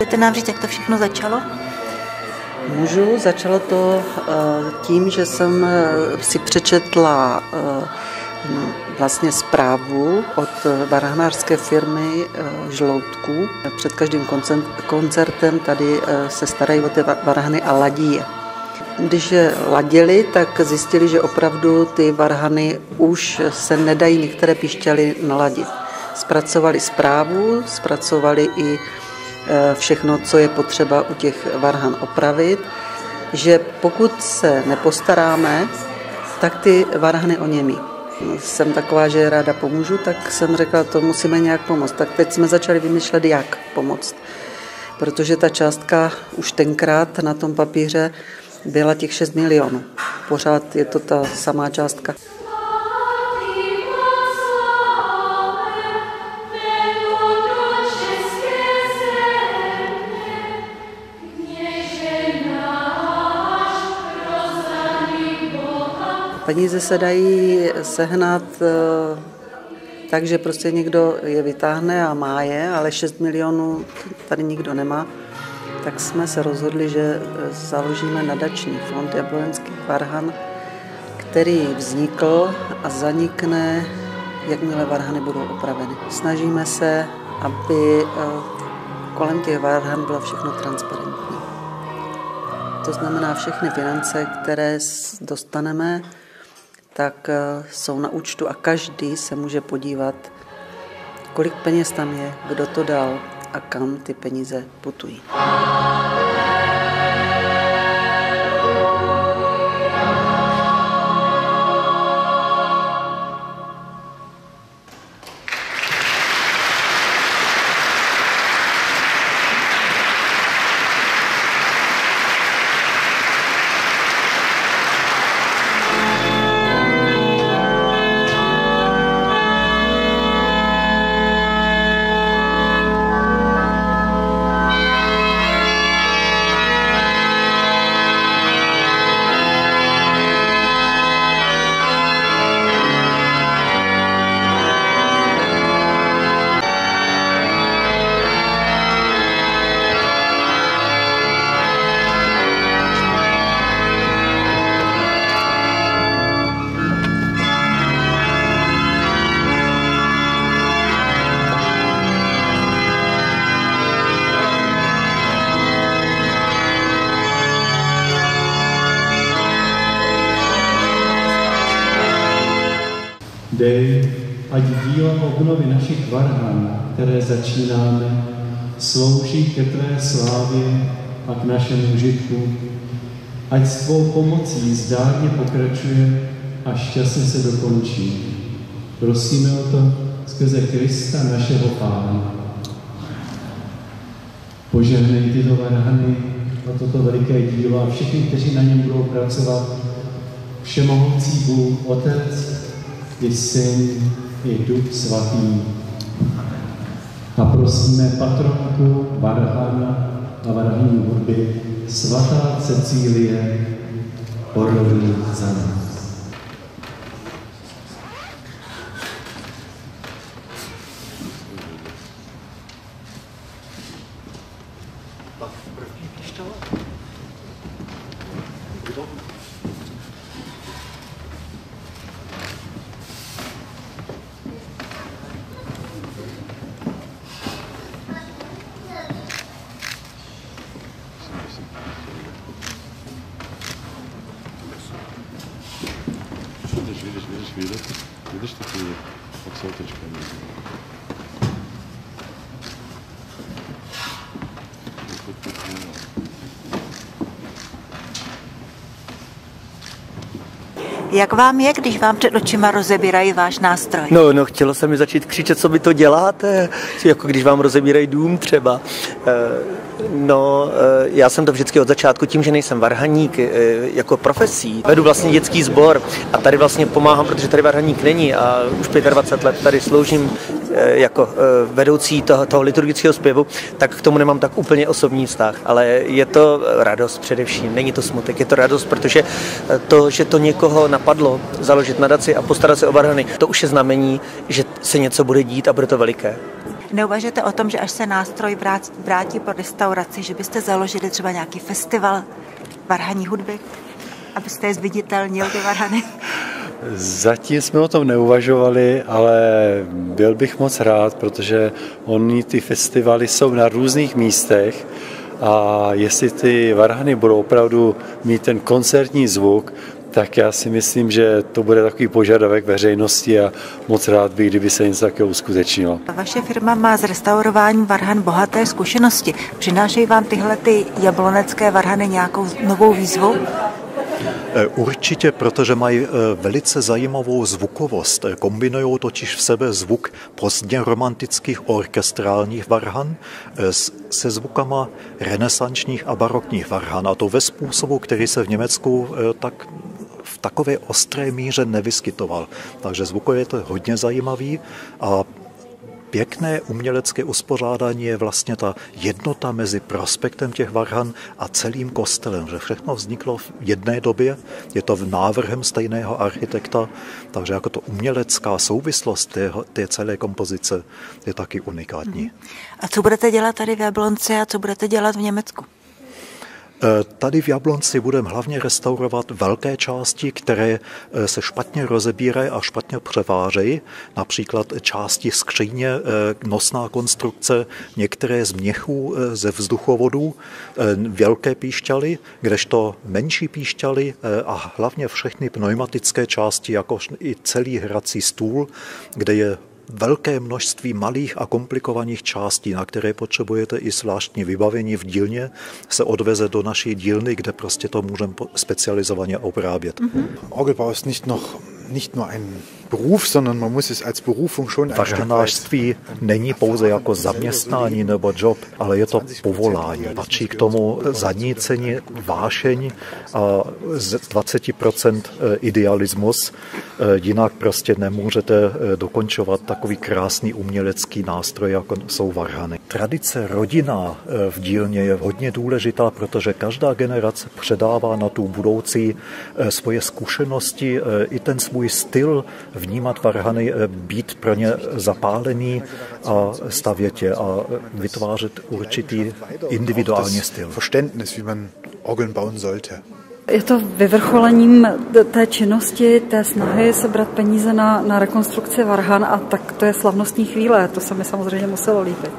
Můžete nám říct, jak to všechno začalo? Můžu. Začalo to tím, že jsem si přečetla vlastně zprávu od varhanářské firmy Žloutků. Před každým koncertem tady se starají o ty varhany a ladí je. Když je ladili, tak zjistili, že opravdu ty varhany už se nedají některé píšťaly naladit. Zpracovali zprávu, zpracovali i všechno, co je potřeba u těch varhan opravit, že pokud se nepostaráme, tak ty varhany oněmí. Jsem taková, že ráda pomůžu, tak jsem řekla, to musíme nějak pomoct. Tak teď jsme začali vymýšlet, jak pomoct. Protože ta částka už tenkrát na tom papíře byla těch 6 milionů. Pořád je to ta samá částka. Peníze se dají sehnat tak, že prostě někdo je vytáhne a má je, ale 6 milionů tady nikdo nemá. Tak jsme se rozhodli, že založíme nadační fond Jablonských varhan, který vznikl a zanikne, jakmile varhany budou opraveny. Snažíme se, aby kolem těch varhan bylo všechno transparentní. To znamená, všechny finance, které dostaneme, tak jsou na účtu a každý se může podívat, kolik peněz tam je, kdo to dal a kam ty peníze putují. Dej, ať díla obnovy našich varhan, které začínáme, slouží ke tvé slávě a k našemu užitku. Ať s tvou pomocí zdárně pokračuje a šťastně se dokončí. Prosíme o to skrze Krista, našeho Pána. Požehnej tyto varhany a toto veliké dílo a všichni, kteří na něm budou pracovat. Všemohoucí Bůh, Otec, i Syn, i Duch Svatý. A prosíme patronku varhan a varhanní hudby, svatá Cecílie, oroduj za nás. Видишь такие подсолточки? Jak vám je, když vám před očima rozebírají váš nástroj? No, chtělo se mi začít křičet, co vy to děláte, jako když vám rozebírají dům třeba. Já jsem to vždycky od začátku tím, že nejsem varhaník jako profesí. Vedu vlastně dětský sbor a tady vlastně pomáhám, protože tady varhaník není a už 25 let tady sloužím jako vedoucí toho liturgického zpěvu, tak k tomu nemám tak úplně osobní vztah, ale je to radost především, není to smutek, je to radost, protože to, že to někoho napadlo založit nadaci a postarat se o varhany, to už je znamení, že se něco bude dít a bude to veliké. Neuvažujete o tom, že až se nástroj vrátí po restauraci, že byste založili třeba nějaký festival varhanní hudby, abyste je zviditelnil, ty varhany? Zatím jsme o tom neuvažovali, ale byl bych moc rád, protože ty festivaly jsou na různých místech a jestli ty varhany budou opravdu mít ten koncertní zvuk, tak já si myslím, že to bude takový požadavek veřejnosti a moc rád bych, kdyby se něco takového uskutečnilo. Vaše firma má s restaurováním varhan bohaté zkušenosti. Přinášejí vám tyhle jablonecké varhany nějakou novou výzvu? Určitě, protože mají velice zajímavou zvukovost. Kombinují totiž v sebe zvuk pozdně romantických orchestrálních varhan se zvukama renesančních a barokních varhan. A to ve způsobu, který se v Německu v takové ostré míře nevyskytoval. Takže zvukově je to hodně zajímavý a pěkné umělecké uspořádání je vlastně ta jednota mezi prospektem těch varhan a celým kostelem, že všechno vzniklo v jedné době, je to návrhem stejného architekta, takže jako to umělecká souvislost té celé kompozice je taky unikátní. A co budete dělat tady v Jablonci a co budete dělat v Německu? Tady v Jablonci budeme hlavně restaurovat velké části, které se špatně rozebírají a špatně převážejí, například části skříně, nosná konstrukce, některé z měchů ze vzduchovodů, velké píšťaly, kdežto menší píšťaly a hlavně všechny pneumatické části, jakož i celý hrací stůl, kde je velké množství malých a komplikovaných částí, na které potřebujete i zvláštní vybavení v dílně, se odveze do naší dílny, kde prostě to můžeme specializovaně obrábět. Orgelbau ist nicht nur ein Beruf, sondern man muss es als Berufung schon Varhanářství není pouze jako zaměstnání nebo job, ale je to povolání. Patří k tomu zanícení, vášeň a z 20% idealismus. Jinak prostě nemůžete dokončovat takový krásný umělecký nástroj, jako jsou varhany. Tradice rodinná v dílně je hodně důležitá, protože každá generace předává na tu budoucí svoje zkušenosti i ten svůj styl vnímat varhany, být pro ně zapálený a stavět je a vytvářet určitý individuální styl. Verständnis, wie man Orgeln bauen sollte. Je to vyvrcholením té činnosti, té snahy sebrat peníze na rekonstrukci varhan a tak to je slavnostní chvíle, to se mi samozřejmě muselo líbit.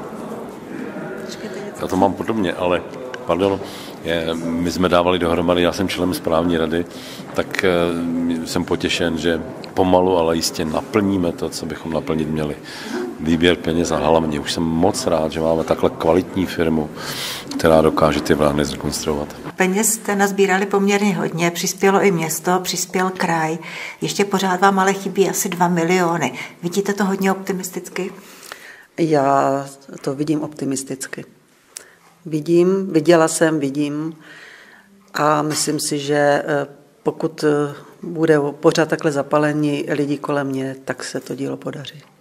Já to mám podobně, ale pardon, my jsme dávali dohromady, já jsem členem správní rady, tak jsem potěšen, že pomalu, ale jistě naplníme to, co bychom naplnit měli. Výběr peněz a hlavně. Už jsem moc rád, že máme takhle kvalitní firmu, která dokáže ty varhany zrekonstruovat. Peněz jste nazbírali poměrně hodně, přispělo i město, přispěl kraj. Ještě pořád vám ale chybí asi 2 miliony. Vidíte to hodně optimisticky? Já to vidím optimisticky. Vidím a myslím si, že pokud bude pořád takhle zapalení lidí kolem mě, tak se to dílo podaří.